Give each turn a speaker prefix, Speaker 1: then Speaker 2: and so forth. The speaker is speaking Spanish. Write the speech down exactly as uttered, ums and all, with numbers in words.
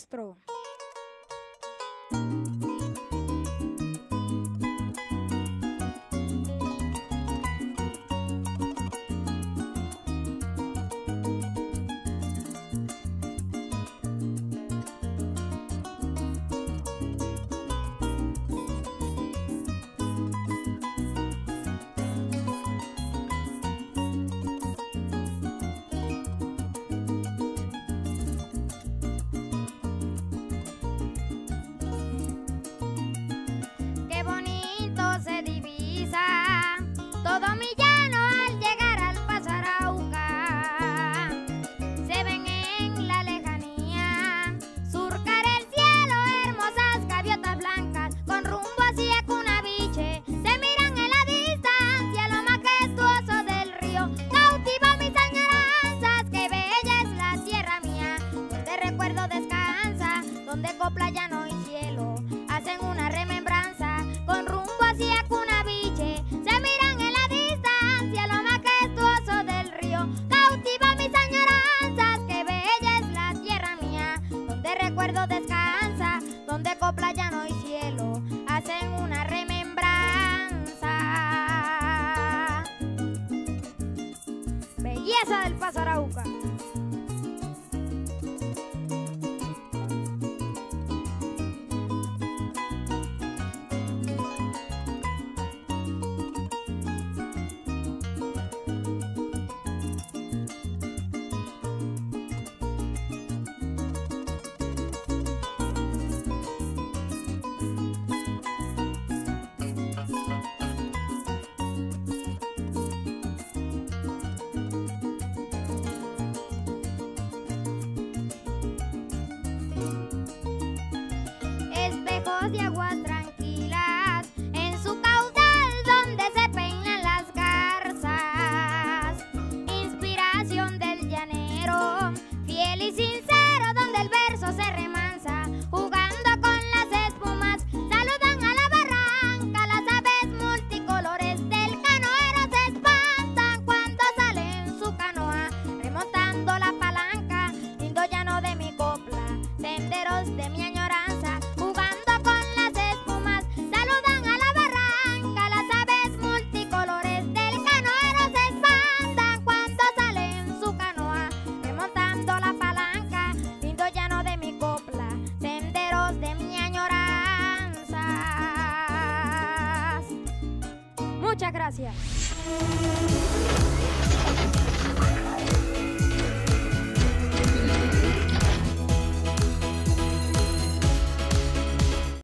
Speaker 1: maestro.
Speaker 2: Playa no y cielo hacen una remembranza con rumbo hacia Cunaviche. Se miran en la distancia lo majestuoso del río. Cautiva mis añoranzas, que bella es la tierra mía, donde recuerdo descansa, donde copla llano y cielo hacen una remembranza. Belleza del Paso Arauca. De aguas tranquilas en su caudal donde se peinan las garzas, inspiración del llanero, fiel y sincero, donde el verso se remansa, jugando con las espumas, saludan a la barranca, las aves multicolores del canoero se espantan cuando sale en su canoa, remontando la palanca, lindo llano de mi copla, senderos de mi añoranza, muchas gracias.